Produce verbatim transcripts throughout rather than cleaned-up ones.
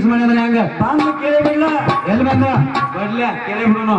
ಮಾಡಿದ್ರೆ ಹಂಗ ಬಂದು ಕೇಳಿ ಬಿಡ್ಲ ಎಲ್ಲಿ ಬಂದ ಬರ್ಲ ಕೇಳಿ ಬಿಡೋನು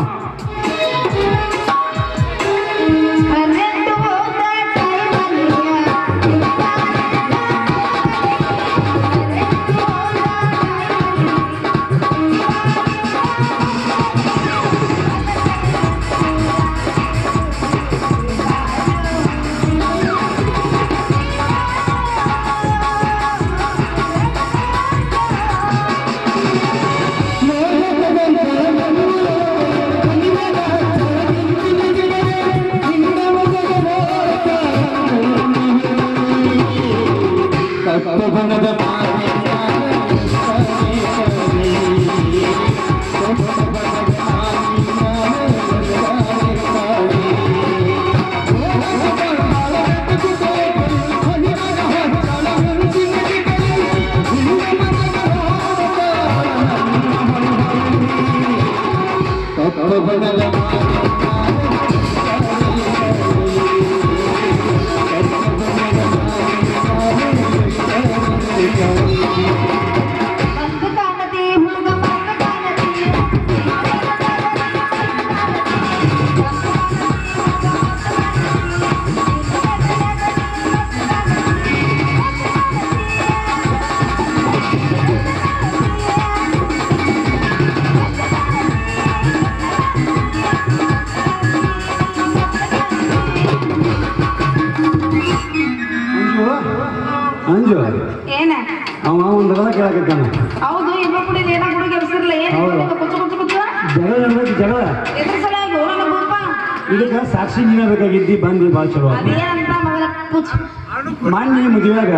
ಅಂಜು ಏನ ಅವ ಒಂದು ಗಲ ಕೇಳಕತ್ತಾನ ಹೌದು ಇಬ್ರು ಕೂಡ ಏನ ಕೂಡ ಕೆಲಸರಿಲ್ಲ ಏನು ಕುಚ್ಚು ಕುಚ್ಚು ಕುಚ್ಚು ಜಗಳ ನಡೆದೈತಿ ಜಗಳ ಎದ್ರ ಸಲಾಗಿ ಹೋಗೋಣ ಗುಪ್ಪ ಇದಕ್ಕೆ ಸಾಕ್ಷಿ ನೀವೇ ಬೇಕಾಗಿದ್ದಿ ಬಂದು ಭಾಳ ಚಲೋ ಅದೇನಂತ ಮಗನ ಕುಚ್ಚು ಮಾನ್ಯ ಮದುವೆಯಾಗ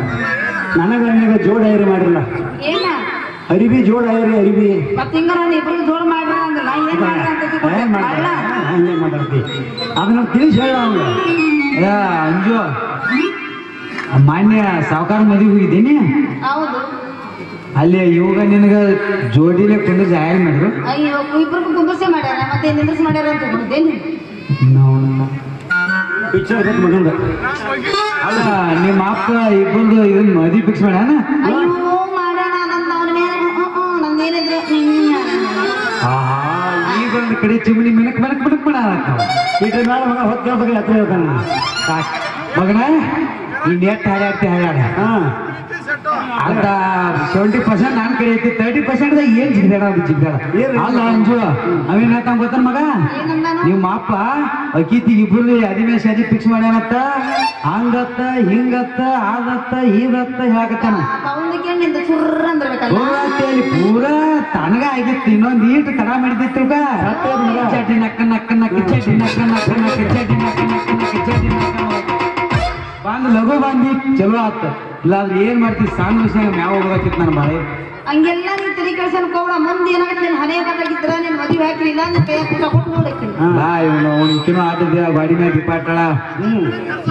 ನನಗ ನಿನಗ ಜೋಡ ಐರಿ ಮಾಡಿಲ್ಲ ಏನ ಅರಿವಿ ಜೋಡ ಐರಿ ಅರಿವಿ ಮತ್ತೆ ಹಿಂಗ ನಾನು ಇಬ್ರು ಜೋಡ್ ಮಾಡ್ರ ಅಂದಲ್ಲ ಏನ್ ಮಾಡ್ರ ಅಂತ ಹಂಗೆ ಮಾತಾಡ್ತಿ ಅದನ್ನ ತಿಳಿಸಿ ಹೇಳ ಅವ್ನು ಅಂಜು ಮಾನ್ಯ ಸಾವುಕಾರ ಮದುವೆ ಹೋಗಿದ್ದೀನಿ ಹೌದು ಅಲ್ಲಿ ಇವಾಗ ನಿನಗ ಜೋಡಿಲೆ ಕುಂದು ಜಾಯ ಮಾಡಿದ್ರು ಅಯ್ಯೋ ಇಬ್ರು ಕುಂದರ್ಸೆ ಮಾಡ್ಯಾರ ಮತ್ತೆ ನಿಂದ್ರಸ್ ಮಾಡ್ಯಾರ ಅಂತ ಹೇಳಿದ್ದೇನು ಪಿಕ್ಚರ್ ಬೇಕು ಮಗಂದ ಅಲ್ಲ ನಿಮ್ಮ ಅಪ್ಪ ಇಬ್ಬರದು ಇದನ್ನ ಮದುವೆ ಫಿಕ್ಸ್ ಮಾಡ್ಯಾನ ಅಯ್ಯೋ ಮಾಡೋಣ ಅದಂತ ಅವ್ರ ಮೇಲೆ ನಂದೇನಿದ್ರು ಈಗ ಒಂದು ಕಡೆ ಚಿಮಣಿ ಮೆನಕ್ ಮೆನಕ್ ಮೆನಕ್ ಮಾಡ ಇದ್ರ ಮೇಲೆ ಮಗ ಹೊತ್ತು ಬಗ್ಗೆ ಹತ್ರ ಹೇಳ್ತಾನ ಮಗನ ಈ ನೆಟ್ ಹಾಡಾಡ್ತಿ ಹಾಡಾಡ ಹಾ ಅರ್ಧ ಸೆವೆಂಟಿ ಪರ್ಸೆಂಟ್ ನಾನ್ ಕಡೆ ಐತಿ ತರ್ಟಿ ಪರ್ಸೆಂಟ್ ಏನ್ ಜಿಗ್ದಾಡ ಅದು ಜಿಗ್ದಾಡ ಅಲ್ಲ ಅಂಜು ಅವೇನ್ ಹೇಳ್ತಾನ ಗೊತ್ತ ಮಗ ನಿಮ್ಮ ಅಪ್ಪ ಅಕೀತಿ ಇಬ್ರು ಅದಿಮೆ ಶಾದಿ ಫಿಕ್ಸ್ ಮಾಡ್ಯಾನತ್ತ ಹಂಗತ್ತ ಹಿಂಗತ್ತ ಆದತ್ತ ಈದತ್ತ ಹೇಳಕತ್ತಾನ ಅಲ್ಲಿ ಪೂರಾ ತನಗ ಆಗಿತ್ತು ಇನ್ನೊಂದ್ ಈಟ್ ತಡ ಮಾಡಿದಿತ್ತು ಚಟಿ ನಕ್ಕ ನಕ್ಕ ನಕ್ಕ ಚಟಿ ನಕ್ಕ ನಕ್ಕ ನಕ್ಕ ಚಟಿ ನಕ್ಕ ನಕ್ಕ ನಕ್ಕ ಚಟಿ ನಕ್ಕ ಬಂದ್ ಲಘು ಬಂದಿ ಚಲೋ ಆತ ಇಲ್ಲಾದ್ರೆ ಏನ್ ಮಾಡ್ತೀವಿ ಸಣ್ಣ ವಿಷಯ ಮ್ಯಾವ ಹೋಗತ್ತಿತ್ತು ನನ್ನ ಬಾಳೆ ಹಂಗೆಲ್ಲ ನೀನ್ ತಲೆ ಕೆಲ್ಸನ ಕೋಡ ಮುಂದೆ ಏನಾಗತ್ತೆ ನೀನ್ ಹನೇ ಬೇಕಾಗಿದ್ರ ನೀನ್ ಮದುವೆ ಹಾಕಿಲ್ಲ ನಿನ್ ಕೈ ಪುಟ ಕೊಟ್ಟು ನೋಡಕ್ಕೆ ಇವನು ಅವನಿಕಿನೂ ಆಟಿದ್ದೆ ಗಾಡಿ ಮೇಲೆ ದೀಪಾಟಳ ಹ್ಮ್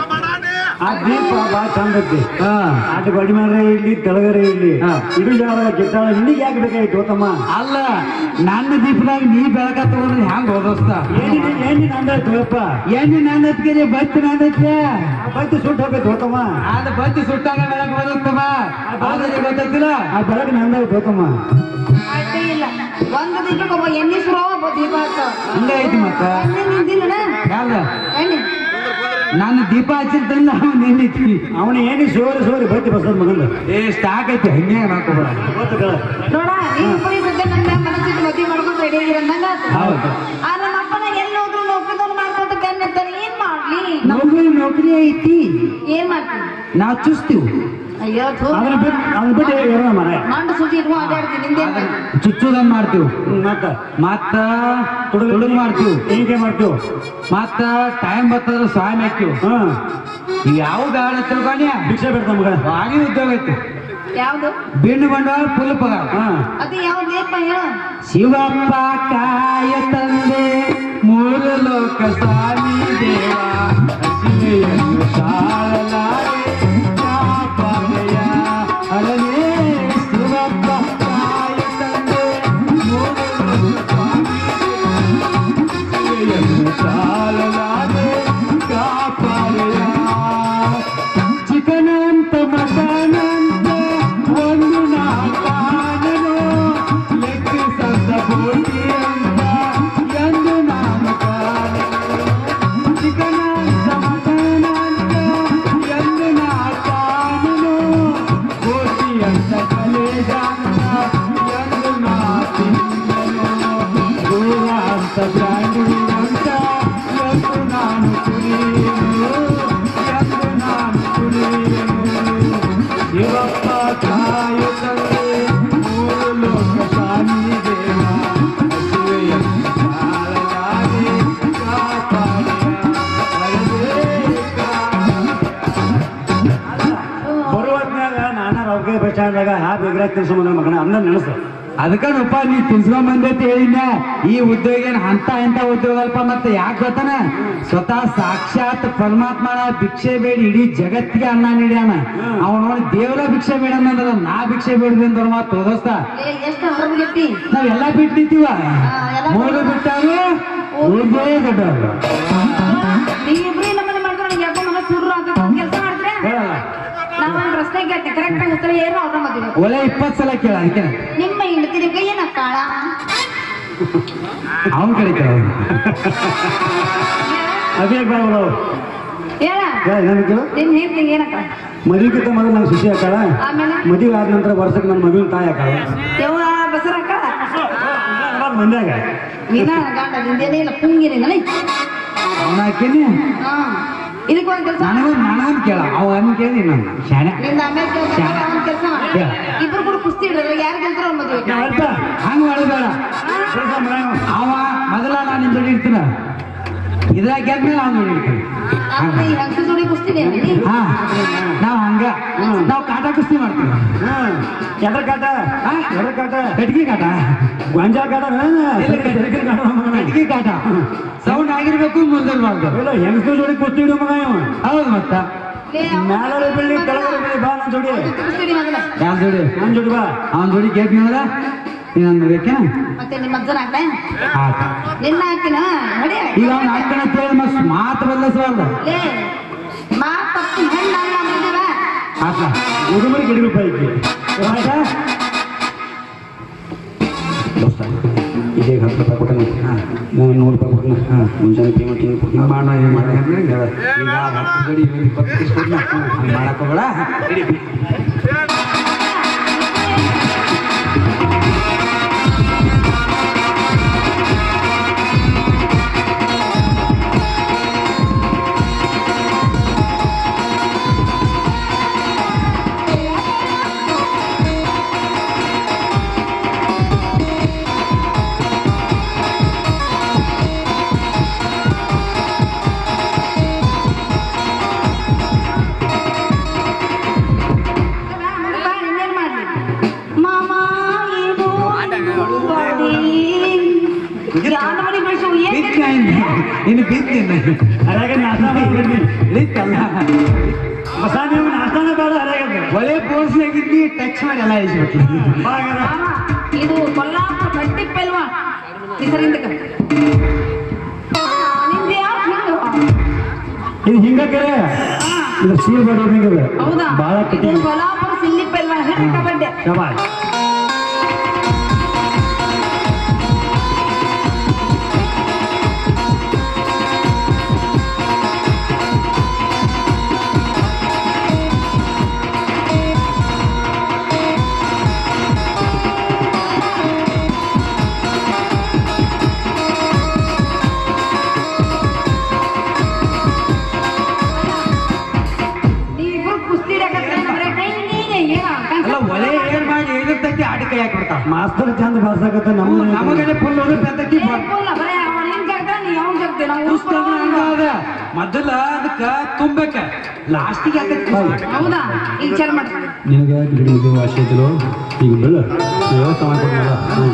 ಆ ದೀಪ ಭಾಳ ಚಂದ ಐತಿ ಆಟ ಗಾಡಿ ಮೇಲೆ ಇರ್ಲಿ ತೆಳಗರೆ ಇರ್ಲಿ ಇಡು ಜಾಗ ಗೆದ್ದಾಳ ನಿನಗೆ ಯಾಕೆ ಬೇಕಾಗಿತ್ತು ತಮ್ಮ ಅಲ್ಲ ನನ್ನ ದೀಪದಾಗ ನೀ ಬೆಳಕ ತಗೊಂಡ್ರೆ ಹ್ಯಾಂಗ ಹೋದೋಸ್ತ ಎಣ್ಣೆ ನಂದಾಯ್ತುಪ್ಪ ಎಣ್ಣೆ ನಂದತ್ಗೆ ಬತ್ತಿ ನಂದೈತೆ ಬತ್ತಿ ಸುಟ್ಟು ಹೋಗ್ಬೇಕು ತಮ್ಮ ಅದು ಬತ್ತಿ ಸುಟ್ಟಾಗ ಬೆಳಕು ಬರುತ್ತಮ್ಮ ಆದ್ರೆ ಗೊತ್ತಾಯ್ತಿಲ್ಲ ಆ ಬೆಳಕು ನಂದಾಯ್ತು ತಮ್ಮ ಇಲ್ಲ ಒಂದು ದೀಪಕ್ಕೆ ಒಬ್ಬ ಎಣ್ಣೆ ಸುರೋ ಒಬ್ಬ ದೀಪ ಹಂಗ ಐತಿ ಮತ್ತ ನಿಂತಿಲ್ಲ ಯಾವ್ದ ಎಣ್ಣೆ ನಾನು ದೀಪ ಹಚ್ಚಿರ್ತಂದ ಅವನ್ ಏನೈತಿ ಅವನ ಏನಿ ಸೋರಿ ಸೋರಿ ಬತ್ತಿ ಬಸ್ ಮಗಂದ ಏ ಸ್ಟಾಕ್ ಐತಿ ಹಂಗೆ ಹಾಕೋಬೇಡ ನೋಡ ನೀನ್ ಉಪರಿ ಸದ್ಯ ನನ್ನ ಮನಸ್ಸಿಗೆ ಮದುವೆ ಮಾಡ್ಕೊಂಡು ರೆಡಿ ಆಗಿರಂದಂಗ ಹೌದು ಆ ನಮ್ಮ ಅಪ್ಪನ ಎಲ್ಲಿ ಹೋದ್ರು ನೌಕರಿದವ್ರು ಮಾಡ್ಕೊಂತ ಬೆನ್ನಿರ್ತಾರೆ ಏನ್ ಮಾಡ್ಲಿ ನೌಕರಿ ನೌಕರಿ ಐತಿ ಏನ್ ಮಾಡ್ತೀನಿ ನಾವು ಚುಸ್ತೀವಿ ಅಯ್ಯೋ ಅದನ್ನ ಬಿಟ್ಟು ಅದನ್ನ ಬಿಟ್ಟು ಇರೋಣ ಮರ ಮಂಡು ಸುದ್ದಿ ಇಟ್ಕೊಂಡು ಅಡ್ಡಾಡ್ತೀನಿ ನಿಂದೇನ್ ಚುಚ್ಚುದನ್ ಮಾಡ್ತೀವಿ ಮತ್ತ ಮತ್ತ ತುಡುಗ್ ಮಾಡ್ತೀವಿ ಹೀಗೆ ಮಾಡ್ತೀವಿ ಮತ್ತ ಟೈಮ್ ಬರ್ತದ್ರ ಸ್ವಾಮಿ ಹಾಕ್ತಿವಿ ಹಾ ಈಗ ಯಾವ ಗಾಡ ತಿಳ್ಕೊಂಡ್ಯ ಭಿಕ್ಷೆ ಬಿಡ್ತ ಮಗ ಭಾರಿ ಉದ್ಯೋಗ ಐತಿ ಯಾವ್ದು ಬಿಣ್ಣು ಬಂಡವಾಳ ಫುಲ್ ಪಗಾರ ಹಾ ಅದು ಯಾವ್ದೇಪ್ಪ ಹೇಳ ಶಿವಪ್ಪ ಕಾಯ ತಂದೆ ಮೂರು ಲೋಕ ಸ್ವಾಮಿ ದೇವ ಹಸಿವೆಯನ್ನು ಸಾಳಲಾರೆ ಕಾಪಾಡೆಯ ಅರನೇ ಶಿವಪ್ಪ ಕಾಯ ತಂದೆ ಮೂರು ಲೋಕ ಸ್ವಾಮಿ ಹಸಿವೆಯನ್ನು ಸಾಳಲಾರೆ ಕಾಪಾಡೆಯ ಚಿಕನಂತ ಮಟನಂತ ಒಂದು ನಾಲ್ಕಾನೋ ಎಂದು ನಾ ತಿಂದೆನು. ದೂರ ಅಂತ ಬ್ರಾಂಡಿ ಅಂತ ಎಂದು ನಾನು ಕುಡಿಯೆನು, ಎಂದು ನಾನು ಕುಡಿಯೆನು. ಶಿವಪ್ಪ ಕಾಯುತ್ತಲೇ ಮೂರು ಲೋಕ ಶಾನಿ ದೇವ, ಹಸುವೆಯನ್ನು ಕಾಳಲಾಗಿ ಕಾಪಾಡಿಯ ಬರುವತ್ನಾಗ ನಾನ ರೊಕ್ಕ ಬಚಾದಾಗ ಹಾ ಬಿಗ್ರಾಕ್ ತಿನ್ಸೋಣ ಮಗನ ಅಂದ ನೆನಸು. ಅದಕ್ಕನಪ್ಪ ನೀ ತಿನ್ಸ್ಕೊಂಡ್ ಬಂದೈತಿ ಹೇಳಿನ. ಈ ಉದ್ಯೋಗ ಏನ್ ಅಂತ ಎಂತ ಉದ್ಯೋಗ ಅಲ್ಪ. ಮತ್ತೆ ಯಾಕೆ ಗೊತ್ತಾನ, ಸ್ವತಃ ಸಾಕ್ಷಾತ್ ಪರಮಾತ್ಮನ ಭಿಕ್ಷೆ ಬೇಡಿ ಇಡೀ ಜಗತ್ತಿಗೆ ಅನ್ನ ನೀಡ್ಯಾನ. ಅವನು ನೋಡಿ ದೇವರ ಭಿಕ್ಷೆ ಬೇಡಂದ್ರ ನಾ ಭಿಕ್ಷೆ ಬೇಡಿದೆ ಅಂದ್ರ ಮಾತು ದೋಸ್ತ. ಎಷ್ಟು ಹೊರಬಿಟ್ಟಿ ನಾವೆಲ್ಲ ಬಿಟ್ಟು ನಿಂತೀವ, ಮೂರು ಬಿಟ್ಟಾರು ಉಳ್ದೇ ದೊಡ್ಡವ್ರು. ನೀವಿಬ್ರು ನಮ್ಮನೆ ಮಾಡ್ಕೊಂಡು ಯಾಕೋ ಮನ ಸುಡ್ರು ಅಂತ ಕೆಲಸ ಮಾಡಿದ್ರೆ ನಾವೊಂದು ರಸ್ತೆ ಕೇಳ್ತೆ ಕರೆಕ್ಟ್ ಆಗಿ ಉತ್ತರ ಏನು ಅವ್ರ ಮದುವೆ ಒಲೆ ಇಪ್ಪತ್ತು ಸಲ ಕೇಳ. ಅದಕ್ಕೆ ನಿಮ್ಮ ಹೆಂಡತಿ ನಿಮ್ಗೆ ಏನ ಕಾಳ ಅವನ್ ಕಡಿತಾವ ಅದೇ ಬಾಳು ಹೇಳ ನಿನ್ ಹೆಂಡತಿ ಏನಕ್ಕ ಮದುವೆಗಿಂತ ಮೊದಲು ನಂಗೆ ಸುಶಿ ಹಾಕಾಳ. ಆಮೇಲೆ ಮದುವೆ ಆದ ನಂತರ ವರ್ಷಕ್ಕೆ ನನ್ನ ಮಗುವಿನ ತಾಯಿ ಹಾಕಾಳ. ಯವ್ವ ಬಸರಕ್ಕ ಮಂದ್ಯಾಗ ನೀನ ಗಂಡ ನಿಂದೇನೇ ಇಲ್ಲ ಪುಂಗಿರಿ ನಲಿ ಅವನ ಹಾಕೇನಿ. ಹಾ ಇದಕ್ಕೆ ಒಂದ್ ಕೆಲಸ ನನಗೊಂದು ನನಗೊಂದು ಕೇಳ. ಅವ ಅನ್ ಕೇಳಿ ನಾನು ಶಾಣೆ ನಿಂದ ಆಮೇಲೆ ಕೆಲಸ ಒಂದ್ ಕೆಲಸ ಮಾಡಿ ಇಬ್ರು ಕೂಡ ಕುಸ್ತಿ ಇಡ್ರಲ್ಲ ಯಾರು ಗೆಲ್ತಾರ ಅವ್ರ ಮದುವೆ ಹಂಗ ಮಾಡಬೇಡ. ಅವ ಮೊದಲ ನಾನು ನಿನ್ ಜೋಡಿ ಇರ್ತೀನ, ಇದ್ರಾಗ ಗೆದ್ಮೇಲೆ ಅವ್ನ ಜೋಡಿ ಇರ್ತೀನಿ. ಅಂದ್ರೆ ಈ ಹಂಸ ಜೋಡಿ ಕುಸ್ತಿನೇ ಹಾ ನಾವ್ ಹಂಗ ನಾವ್ ಕಾಟ ಕುಸ್ತಿ ಮಾಡ್ತೀವಿ. ಎದ್ರ ಕಾಟ ಎದ್ರ ಕಾಟ ಕಟ್ಗಿ ಕಾಟ, ಗೊಂಜಾ ಕಾಟ ಕಟ್ಗಿ ಕಾಟ ಸೌಂಡ್ ಆಗಿರ್ಬೇಕು, ಮುಂದಿರ್ಬಾರ್ದು. ಇಲ್ಲ ಹೆಂಗಸ ಜೋಡಿ ಕುಸ್ತಿ ಇಡು ಮಗ ಇವ. ಹೌದು ಮತ್ತ ಮ್ಯಾಲರೆ ಬೆಳ್ಳಿ ಕೆಳಗಡೆ ಬೆಳ್ಳಿ ಬಾ ನನ್ನ ಜೋಡಿ. ಕುಸ್ತಿಡಿ ಮೊದಲ ಯಾನ್ ಜೋಡಿ ನನ್ನ ಜೋಡಿ ಬಾ. ಅವನ ಜೋಡಿ ಗೆದ್ದಿ ನೋಡ ನೀನಂದ ಬೇಕೇನ ಮತ್ತೆ ನಿಮ್ಮ ಅಜ್ಜನ ಹಾಕ್ತಾ ಆತ. ನಿನ್ನ ಹಾಕಿನ ನಡಿ ಈಗ ಅವ್ನ ಹಾಕಣ ಕೇಳಿ ಮಸ್ತ್ ಮಾತು ಬದಲಿಸಬಾರ್ದು. ಲೇ ಮಾತಪ್ಪು ಹೆಣ್ಣ ಅಲ್ಲ ಮದುವೆ ಆತ ಉಡುಮರಿಗೆ ಹಿಡಿದು ಪೈಕಿ ದೋಸ್ತ ಇದೀಗ ಹತ್ತು ರೂಪಾಯಿ ಕೊಟ್ಟೆ ಹಾಂ ನಾನು ನೂರು ರೂಪಾಯಿ ಕೊಟ್ಟೆ ಹಾಂ ಮುಂಜಾನೆ ಪೇಮೆಂಟ್ ಹಿಂಗೆ ಕೊಟ್ಟು ಹಿಂಗೆ ಮಾಡ ಹಿಂಗೆ ಮಾಡಿ ಅಂದ್ರೆ ಹೇಳ. ಈಗ ಹತ್ತು ಗಡಿ ಇಪ್ಪತ್ತು ಪೀಸ್ ಕೊಡ್ನ ಹಂಗೆ ಮಾಡಕ್ಕೋಬೇಡ. ಇನ್ನು ಬಿದ್ದೀನಿ ಅರಾಗ ನಾಷ್ಟ ಇಳಿತಲ್ಲ ಬಸ ನೀವು ನಾಷ್ಟಾನ ಬೇಡ ಅರಾಗ ಒಳ್ಳೆ ಪೋರ್ಸ್ನಾಗಿದ್ದಿ ಟಚ್ ಮಾಡಿ ಎಲ್ಲ ಇಸ್ಬಿಟ್ಟು. ಇದು ಕೊಲ್ಲಾಪುರ ಕಟ್ಟಿ ಪೆಲ್ವಾ ಹೆಸರಿಂದ ನಿಂದೆ ಇದು ಹಿಂಗ ಕರೆ ಇದು ಸೀಲ್ ಬರೋದು ಹಿಂಗದ ಹೌದಾ ಭಾಳ ಕಟ್ಟಿ ಕೊಲ್ಲಾಪುರ ಸಿಲ್ಲಿ ಪೆಲ್ವಾ ಹೇಳಿ ಕಬಡ್ಡಿ ಶಬಾಷ್. ಮಾಸ್ತರ್ ಚಂದ ಬರ್ಸಕತ್ತ ನಮ್ಮ ನಮಗಡೆ ಫುಲ್ ಬೆಂದಕ್ಕಿ ಮೊದಲ ಅದಕ್ಕ ತುಂಬಬೇಕ ಲಾಸ್ಟಿಗೆ ಹೌದಾ ಈಗ ಚಲ್ ಮಾಡ್ತಾರೆ ನಿನಗೆ ಗಿಡ ಇದು ವಾಸಿ ಇದ್ರು ಈಗ ಬಿಡು ವ್ಯವಸ್ಥೆ ಮಾಡ್ಕೊಡಲ್ಲ.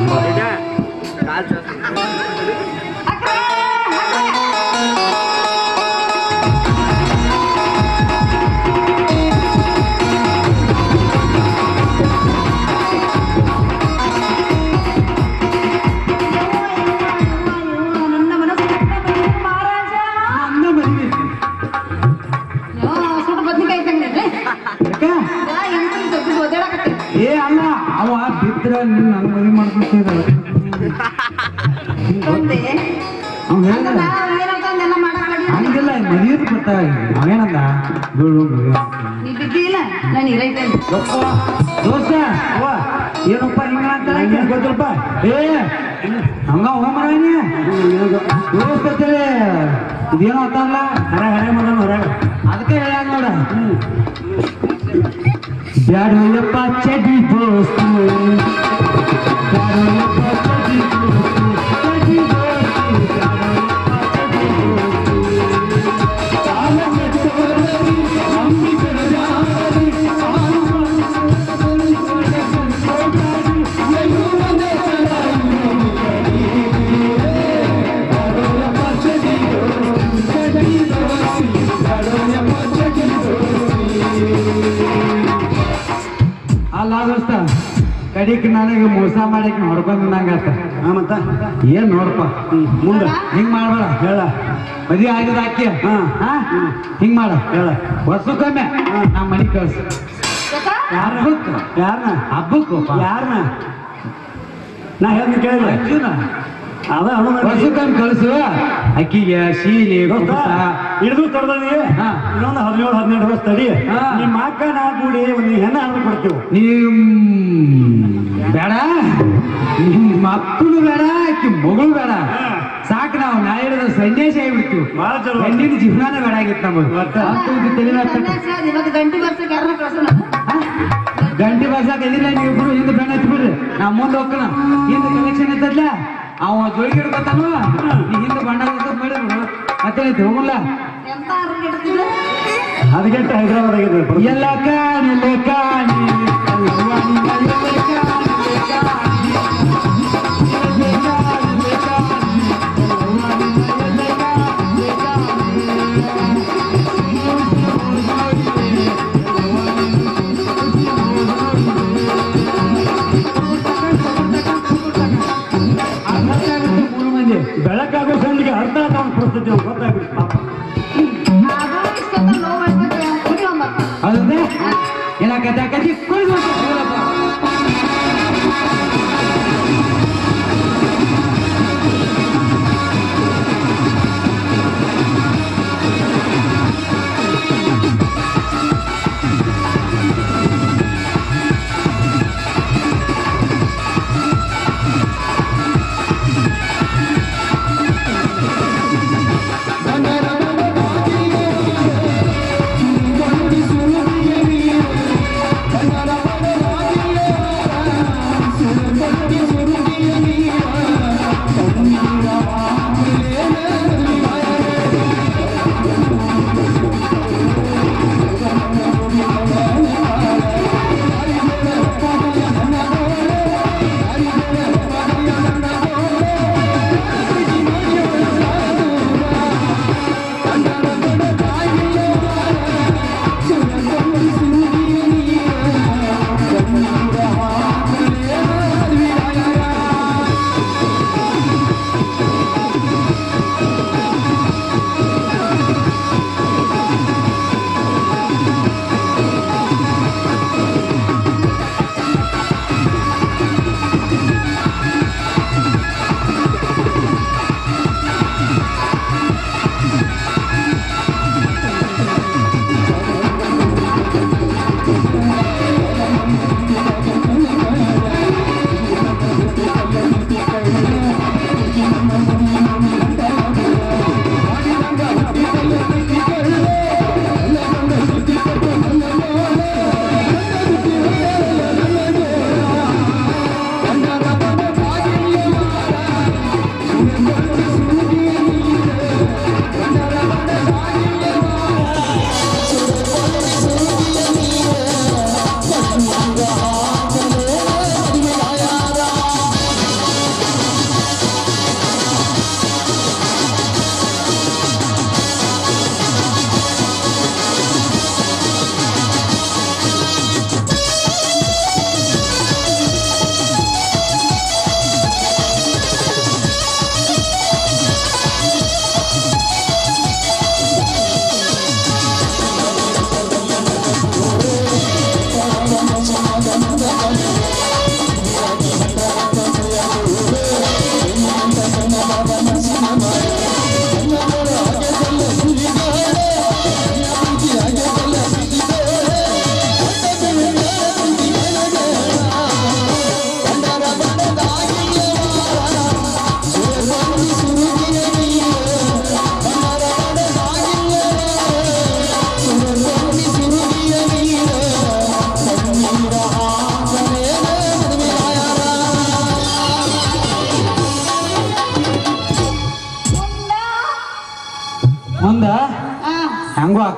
ಏ ಅಲ್ಲ ಅವ ಬಿದ್ರ ನನ್ ಮದುವೆ ಮಾಡ್ಕೊಳ್ತಿದ್ದ ಹಂಗಿಲ್ಲ ಮದುವೆ ಬರ್ತಾ ಅವೇನಂದ ನೀ ಬಿದ್ದಿಲ್ಲ ನಾನು ಇರೈತೇನೆ ದೋಸ್ತ ಏನಪ್ಪ ಹಿಂಗ ನಂಗೇನ್ ಗೊತ್ತಲ್ಪ ಏ ಹಂಗ ಹೋಮರಾಣಿ ಯೋಚಿಸ್ತೀರಿ ಇದೇನೋ ಅಂತಾರಲ್ಲ ಹರ ಹರ ಮಗನ ಹೊರಗ ಅದಕ್ಕೆ ಹೇಳ ನೋಡ ಬ್ಯಾಡೋಯಪ್ಪ ಚಡಿ ದೋಸ್ತು ಬ್ಯಾಡೋಯಪ್ಪ ಚಡಿ ದೋಸ್ತು ಚಡಿ ದೋಸ್ತು ಅಲ್ಲ ದೋಸ್ತ ಕಡಿಕ್ ನನಗೆ ಮೋಸ ಮಾಡಕ್ಕೆ ಹೊಡ್ಕೊಂಡ್ ನಂಗಾತ ಹಾ ಮತ್ತ ಏನ್ ನೋಡಪ್ಪ ಮುಂದ ಹಿಂಗ್ ಮಾಡ್ಬೇಡ ಹೇಳ ಮದ್ವೆ ಆಗಿದ ಅಕ್ಕಿ ಹಾ. ಹಾ ಹಿಂಗ್ ಮಾಡ ಹೇಳ ವರ್ಷಕ್ಕೊಮ್ಮೆ ನಮ್ಮ ಮನಿ ಕಳ್ಸ ಹಬ್ಬಕ್ಕ ಯಾರನ್ನ ಹಬ್ಬಕ್ಕೂ ಯಾರನ್ನ ನಾ ಹೇಳ್ತೀನಿ ಕೇಳಿಲ್ಲ ಅರ್ಜುನ ಅದ ಹನುಮ ವರ್ಷಕ್ಕೊಮ್ಮೆ ಕಳ್ಸು ಅಕ್ಕಿಗೆ ಶೀಲಿ ಕುಬಸ ಹಿಡಿದು ತರದಲ್ಲಿ ಹಾ. ಇನ್ನೊಂದು ಹದಿನೇಳು ಹದಿನೆಂಟು ವರ್ಷ ತಡಿ ಹಾ. ನಿಮ್ಮ ಅಕ್ಕ ನಾ ಕೂಡಿ ಒಂದು ಹೆಣ್ಣು ಹಣ್ಣು ಕೊಡ್ತೀವಿ ನೀವ್ ಬೇಡ ನಿಮ್ ಮಕ್ಕಳು ಬೇಡ ಆಕಿ ಮಗಳು ಬೇಡ ಸಾಕು ನಾವು ನಾ ಹೇಳಿದ ಸನ್ಯಾಸಿ ಆಗಿಬಿಡ್ತೀವಿ ಭಾಳ ಚಲೋ ಹೆಣ್ಣಿನ ಜೀವನಾನೇ ಬೇಡ ಆಗಿತ್ತು ನಮಗೆ ಇವತ್ತು ಗಂಟೆ ಬರ್ಸಕ್ಕೆ ಯಾರನ್ನ ಕಳ್ಸೋಣ ಗಂಟೆ ಬರ್ಸಾಕ ಇದಿಲ್ಲ ನೀವಿಬ್ರು ಹಿಂದೆ ಬೆಣ್ಣ ಹತ್ತಿ ಬಿಡ್ರಿ ನಾ ಮುಂದೆ ಹೋಗ್ಕೋಣ ಹಿಂದೆ ಕಲೆಕ್ಷನ್ ಇದ್ದಲ್ಲ ಅವ ಜೋಳಿಗೆ ಹಿಡ್ಕೊತಾನು ನೀ ಹಿಂದೆ ಬಣ್ಣ ಮಾಡಿದ್ರು ಮತ್ತೆ ಹೋಗಲ್ಲ ಎಂತ ಆರೋಗ್ಯ ಇಡ್ತಿದ್ರು ಅದಕ್ಕೆಂತ ಹೈದರಾಬಾದ್ ಆಗಿದೆ ಎಲ್ಲ ಕಾಣಲೆ ಕಾಣಿ ಕಲ್ಯಾಣಿ ಕಲ್ಯಾಣಿ ಕಾಣಲೆ ಕಾಣಿ ಕಲ್ಯಾಣಿ ಕಾಣಲೆ ಕಾಣಿ ಕಲ್ಯಾಣಿ ಕಲ್ಯಾಣಿ ಕಾಣಿ ಮೂರು ಮಂದಿ ಬೆಳಕಾಗೋ ಸಂದಿಗೆ ಅರ್ಥ ಆಗೋ ಪರಿಸ್ಥಿತಿ ಅವ್ನು ಗೊತ್ತಾಗ್ಬಿಟ್ಟು ಪಾಪ ಅದು ಇಷ್ಟೊಂದು ನೋವು ಮಾಡ್ಬಿಟ್ರೆ ಕುಡಿ ಒಂಬತ್ತು ಹೌದೇ ಇಲ್ಲ ಕತೆ ಕತೆ ಕುಡಿದು Thank you.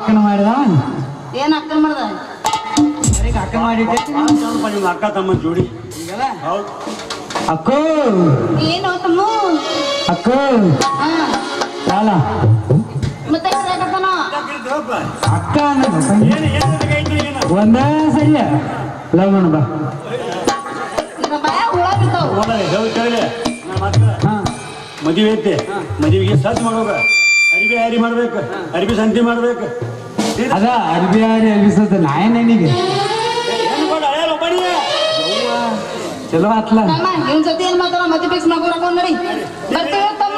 ಅಕ್ಕನ ಮಾಡಿದ ಏನ್ ಅಕ್ಕನ ಮಾಡ್ದ ಅಕ್ಕನ ಮಾಡಿದ್ದೆ ನಿಮ್ಮ ಅಕ್ಕ ತಮ್ಮ ಜೋಡಿ ಹೌದು ಅಕ್ಕೋ ಏನು ತಮ್ಮ ಅಕ್ಕ ಹಾ ಚಾಲ ಮತ್ತೆ ಯಾಕತ್ತಾನ ಅಕ್ಕ ಅನ್ನೋದು ಒಂದ ಸರಿಯ ಲವ್ ಮಾಡ ಬಾ ಈಗ ಭಯ ಹುಳ ಬಿದ್ದಾವ ಹಾ ಮದುವೆ ಐತೆ ಮದುವೆಗೆ ಸಜ್ಜು ಮಾಡೋಗ ಅರಿಬಿ ಹ್ಯಾರಿ ಮಾಡ್ಬೇಕು ಅರಿಬಿ ಸಂತಿ ಮಾಡ್ಬೇಕು ಅದ ಅರ್ಬಿ ಯಾರಿ ಅಲ್ಬಿಸದ ನಾಯನಿಗೆ ಚಲೋ ಆತ್ಲ ತಮ್ಮ ಇವ್ನ ಜೊತೆ ಏನ್ ಮಾತಾಡ ಮತಿ ಫಿಕ್ಸ್ ಮಾಡ್ಕೊಳಕ ನೋಡಿ ಬರ್ತೀವಿ ತಮ್ಮ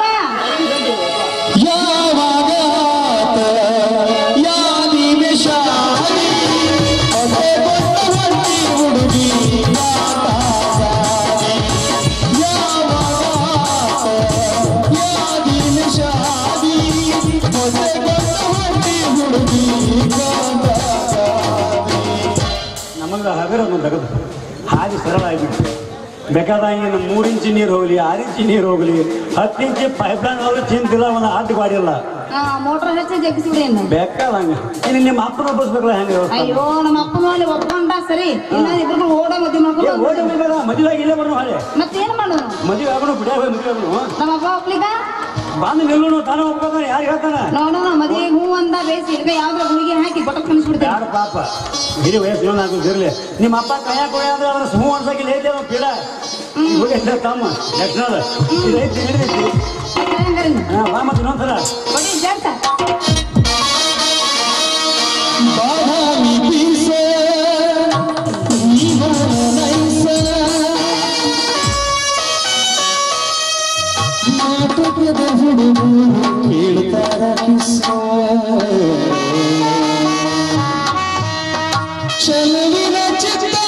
ನಮಗೆ ಹಗರ ತೆಗೆದು ಹಾದಿ ಸರಳ ಆಗಿಬಿಟ್ಟು ಬೇಕಾದಂಗೆ ನಮ್ಮ ಮೂರು ಇಂಚು ನೀರು ಹೋಗಲಿ ಆರು ಇಂಚು ನೀರು ಹೋಗಲಿ ಹತ್ತು ಇಂಚು ಪೈಪ್ ಲೈನ್ ಹೋದ್ರೆ ಚಿಂತಿಲ್ಲ ಒಂದು ಆಟ ಗಾಡಿಲ್ಲ ಹಾ ಮೋಟ್ರ್ ಹೆಚ್ಚಿ ಜಗ್ಗಿಸ್ಬಿಡಿ ಅನ್ನ ಬೇಕಾದಂಗ ಇನ್ನು ನಿಮ್ಮ ಅಪ್ಪನ ಒಪ್ಪಿಸ್ಬೇಕಲ್ಲ ಹೆಂಗೆ ಅಯ್ಯೋ ನಮ್ಮ ಅಪ್ಪನ ಅಲ್ಲಿ ಒಪ್ಕೊಂಡ ಸರಿ ಇನ್ನ ಇಬ್ರು ಓಡ ಮದ್ವೆ ಮಾಡ್ಕೊಂಡು ಓಡಿ ಹೋಗ್ಬೇಡ ಮದುವೆ ಇಲ್ಲೇ ಬರೋಣ ಹಾಳೆ ಮತ್ತೇನ್ ಮಾಡೋಣ ಮದುವೆ ಆಗೋಣ ಬಿಡಾಗ ಮದುವೆ ಆಗೋಣ ನಮ್ಮ ಅಪ್ಪ ಒಪ್ಲಿಗ ಬಂದು ನಿಲ್ಲೋಣ ತಾನೇ ಒಪ್ಕೋತಾನೆ ಯಾರು ಹೇಳ್ತಾನೆ ನೋಡೋಣ ಮದ್ವೆಗೆ ಹೂ ಅಂದ ಬೇಸಿ ಇಲ್ಕ ಯಾವ್ದ್ರ ಗುಳಿಗೆ ಹಾಕಿ ಬಟಕ್ ಕಣಿಸ್ಬಿಡ್ತೇವೆ ಯಾರು ಪಾಪ ಹಿರಿ ವಯಸ್ಸು ನಾಲ್ಕು ಇರಲಿ ನಿಮ್ಮ ಅಪ್ಪ ಕೈಯ ಕೊಡಿ ಅಂದ್ರೆ ಅದ್ರ ಸುಮ್ಮ ಅನ್ಸಕ್ಕೆ ಐತೆ ಅವ್ನು ಪೀಡ ಹೋಗಿ ತಮ್ಮ ಲಕ್ಷಣದ ಇದೈತಿ ಹಿಡಿದೈತಿ ಹಾಂ ಬಾ ಮತ್ತೆ ಇನ್ನೊಂದ್ಸಲ ಬಡಿ ಜಂಟ ಚಲುವಿನ ಚಿತ್ತಾರ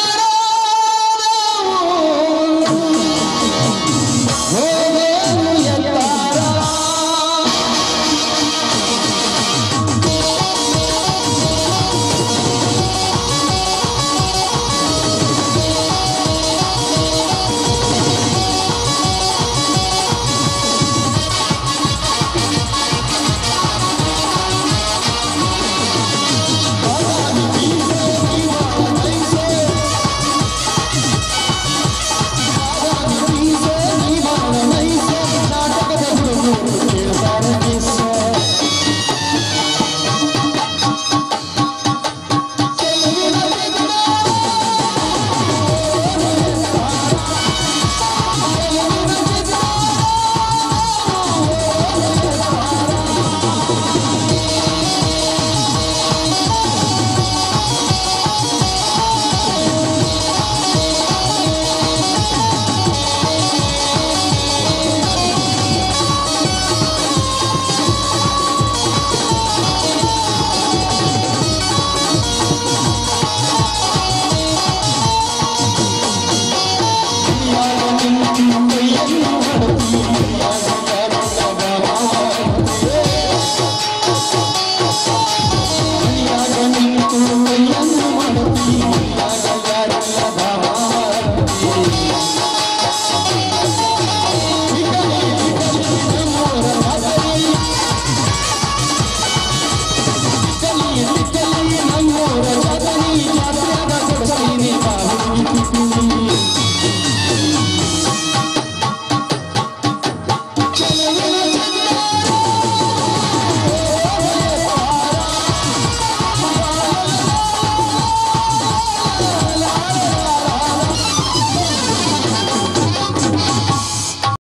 Thank you.